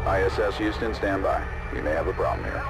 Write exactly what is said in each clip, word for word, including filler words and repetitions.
I S S Houston, stand by. We may have a problem here.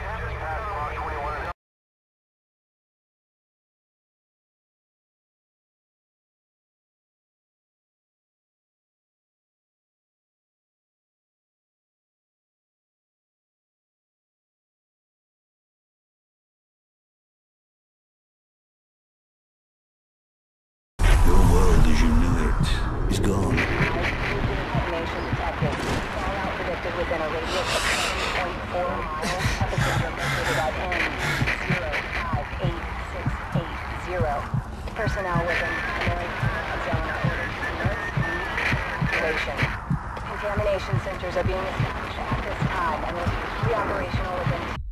Your world as you knew it is gone. Information detected. Fallout predicted within a radius of seven point four miles. Epicenter located at N zero five eight six eight zero. Personnel within American zone are ordered to northeast evacuation. Contamination centers are being established at this time and will be operational within